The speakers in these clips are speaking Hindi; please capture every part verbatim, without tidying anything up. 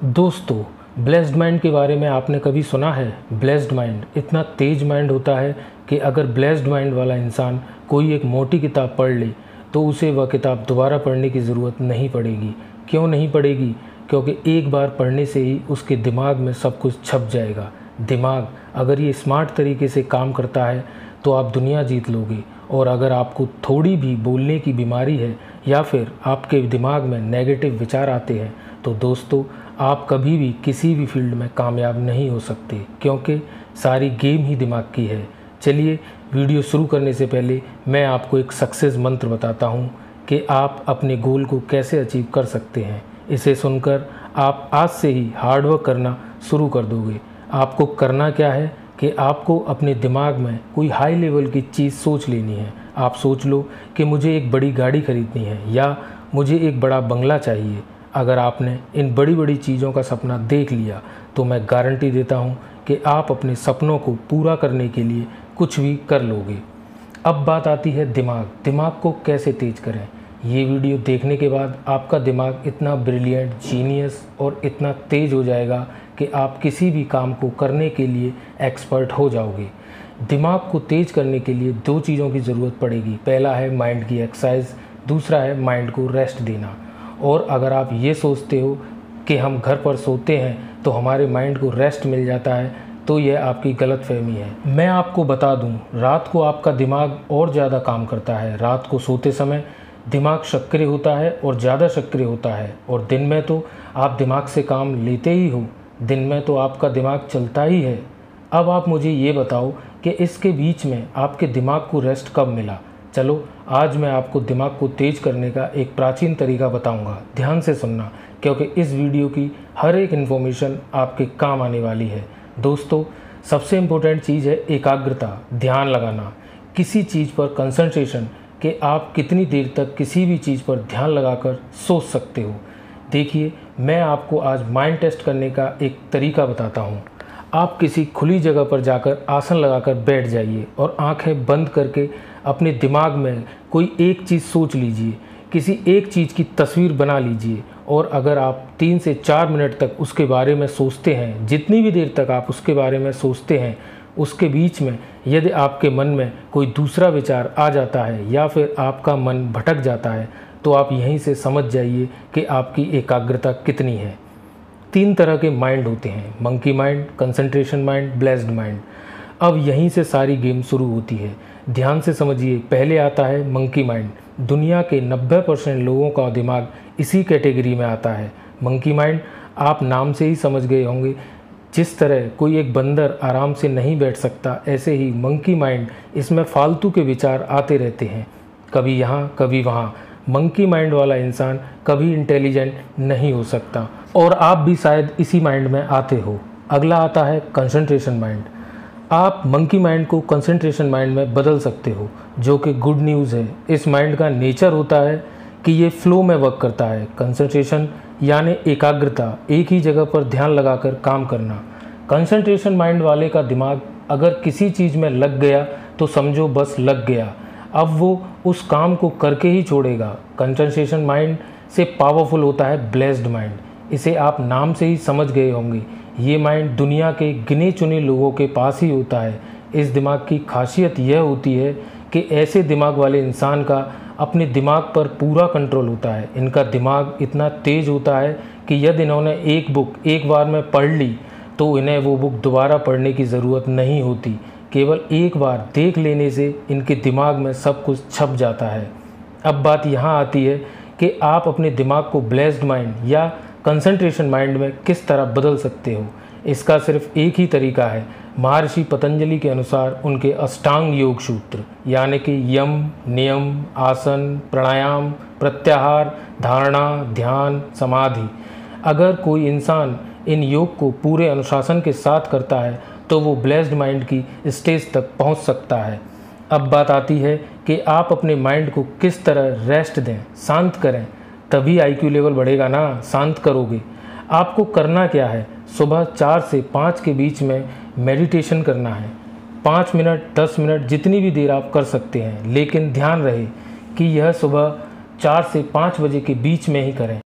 दोस्तों, ब्लेस्ड माइंड के बारे में आपने कभी सुना है? ब्लेस्ड माइंड इतना तेज माइंड होता है कि अगर ब्लेस्ड माइंड वाला इंसान कोई एक मोटी किताब पढ़ ले तो उसे वह किताब दोबारा पढ़ने की ज़रूरत नहीं पड़ेगी। क्यों नहीं पड़ेगी? क्योंकि एक बार पढ़ने से ही उसके दिमाग में सब कुछ छप जाएगा। दिमाग अगर ये स्मार्ट तरीके से काम करता है तो आप दुनिया जीत लोगे। और अगर आपको थोड़ी भी बोलने की बीमारी है या फिर आपके दिमाग में नेगेटिव विचार आते हैं तो दोस्तों, आप कभी भी किसी भी फील्ड में कामयाब नहीं हो सकते, क्योंकि सारी गेम ही दिमाग की है। चलिए, वीडियो शुरू करने से पहले मैं आपको एक सक्सेस मंत्र बताता हूं कि आप अपने गोल को कैसे अचीव कर सकते हैं। इसे सुनकर आप आज से ही हार्डवर्क करना शुरू कर दोगे। आपको करना क्या है कि आपको अपने दिमाग में कोई हाई लेवल की चीज़ सोच लेनी है। आप सोच लो कि मुझे एक बड़ी गाड़ी खरीदनी है या मुझे एक बड़ा बंगला चाहिए। अगर आपने इन बड़ी बड़ी चीज़ों का सपना देख लिया तो मैं गारंटी देता हूं कि आप अपने सपनों को पूरा करने के लिए कुछ भी कर लोगे। अब बात आती है दिमाग। दिमाग को कैसे तेज करें? ये वीडियो देखने के बाद आपका दिमाग इतना ब्रिलियंट, जीनियस और इतना तेज हो जाएगा कि आप किसी भी काम को करने के लिए एक्सपर्ट हो जाओगे। दिमाग को तेज करने के लिए दो चीज़ों की ज़रूरत पड़ेगी। पहला है माइंड की एक्सरसाइज, दूसरा है माइंड को रेस्ट देना। और अगर आप ये सोचते हो कि हम घर पर सोते हैं तो हमारे माइंड को रेस्ट मिल जाता है तो यह आपकी गलतफहमी है। मैं आपको बता दूं, रात को आपका दिमाग और ज़्यादा काम करता है। रात को सोते समय दिमाग सक्रिय होता है और ज़्यादा सक्रिय होता है, और दिन में तो आप दिमाग से काम लेते ही हो। दिन में तो आपका दिमाग चलता ही है। अब आप मुझे ये बताओ कि इसके बीच में आपके दिमाग को रेस्ट कब मिला? चलो, आज मैं आपको दिमाग को तेज करने का एक प्राचीन तरीका बताऊंगा। ध्यान से सुनना, क्योंकि इस वीडियो की हर एक इन्फॉर्मेशन आपके काम आने वाली है। दोस्तों, सबसे इम्पोर्टेंट चीज़ है एकाग्रता, ध्यान लगाना, किसी चीज़ पर कंसंट्रेशन, कि आप कितनी देर तक किसी भी चीज़ पर ध्यान लगाकर सोच सकते हो। देखिए, मैं आपको आज माइंड टेस्ट करने का एक तरीका बताता हूँ। आप किसी खुली जगह पर जाकर आसन लगाकर बैठ जाइए और आंखें बंद करके अपने दिमाग में कोई एक चीज़ सोच लीजिए, किसी एक चीज़ की तस्वीर बना लीजिए। और अगर आप तीन से चार मिनट तक उसके बारे में सोचते हैं, जितनी भी देर तक आप उसके बारे में सोचते हैं, उसके बीच में यदि आपके मन में कोई दूसरा विचार आ जाता है या फिर आपका मन भटक जाता है तो आप यहीं से समझ जाइए कि आपकी एकाग्रता कितनी है। तीन तरह के माइंड होते हैं: monkey mind, concentration mind, blessed mind. अब यहीं से सारी गेम शुरू होती है। ध्यान से समझिए। पहले आता है मंकी माइंड। दुनिया के नब्बे परसेंट लोगों का दिमाग इसी कैटेगरी में आता है। मंकी माइंड, आप नाम से ही समझ गए होंगे। जिस तरह कोई एक बंदर आराम से नहीं बैठ सकता, ऐसे ही मंकी माइंड, इसमें फालतू के विचार आते रहते हैं, कभी यहाँ कभी वहाँ। मंकी माइंड वाला इंसान कभी इंटेलिजेंट नहीं हो सकता, और आप भी शायद इसी माइंड में आते हो। अगला आता है कंसंट्रेशन माइंड। आप मंकी माइंड को कंसंट्रेशन माइंड में बदल सकते हो, जो कि गुड न्यूज़ है। इस माइंड का नेचर होता है कि ये फ्लो में वर्क करता है। कंसंट्रेशन यानी एकाग्रता, एक ही जगह पर ध्यान लगाकर काम करना। कंसंट्रेशन माइंड वाले का दिमाग अगर किसी चीज़ में लग गया तो समझो बस लग गया, अब वो उस काम को करके ही छोड़ेगा। कंसंट्रेशन माइंड से पावरफुल होता है ब्लेस्ड माइंड। इसे आप नाम से ही समझ गए होंगे। ये माइंड दुनिया के गिने चुने लोगों के पास ही होता है। इस दिमाग की खासियत यह होती है कि ऐसे दिमाग वाले इंसान का अपने दिमाग पर पूरा कंट्रोल होता है। इनका दिमाग इतना तेज होता है कि यदि इन्होंने एक बुक एक बार में पढ़ ली तो इन्हें वो बुक दोबारा पढ़ने की ज़रूरत नहीं होती। केवल एक बार देख लेने से इनके दिमाग में सब कुछ छप जाता है। अब बात यहाँ आती है कि आप अपने दिमाग को ब्लेस्ड माइंड या कंसंट्रेशन माइंड में किस तरह बदल सकते हो। इसका सिर्फ एक ही तरीका है। महर्षि पतंजलि के अनुसार उनके अष्टांग योग सूत्र, यानी कि यम, नियम, आसन, प्राणायाम, प्रत्याहार, धारणा, ध्यान, समाधि। अगर कोई इंसान इन योग को पूरे अनुशासन के साथ करता है तो वो ब्लेस्ड माइंड की स्टेज तक पहुंच सकता है। अब बात आती है कि आप अपने माइंड को किस तरह रेस्ट दें, शांत करें, तभी आईक्यू लेवल बढ़ेगा ना। शांत करोगे, आपको करना क्या है? सुबह चार से पाँच के बीच में मेडिटेशन करना है। पाँच मिनट, दस मिनट, जितनी भी देर आप कर सकते हैं, लेकिन ध्यान रहे कि यह सुबह चार से पाँच बजे के बीच में ही करें।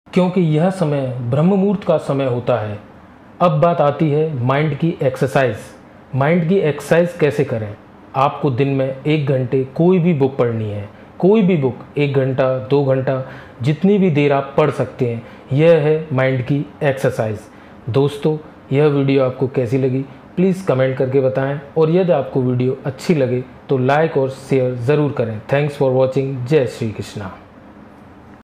क्योंकि यह समय ब्रह्म मुहूर्त का समय होता है। अब बात आती है माइंड की एक्सरसाइज। माइंड की एक्सरसाइज कैसे करें? आपको दिन में एक घंटे कोई भी बुक पढ़नी है, कोई भी बुक, एक घंटा दो घंटा जितनी भी देर आप पढ़ सकते हैं। यह है माइंड की एक्सरसाइज। दोस्तों, यह वीडियो आपको कैसी लगी प्लीज़ कमेंट करके बताएं, और यदि आपको वीडियो अच्छी लगे तो लाइक और शेयर ज़रूर करें। Thanks for watching. जय श्री कृष्णा।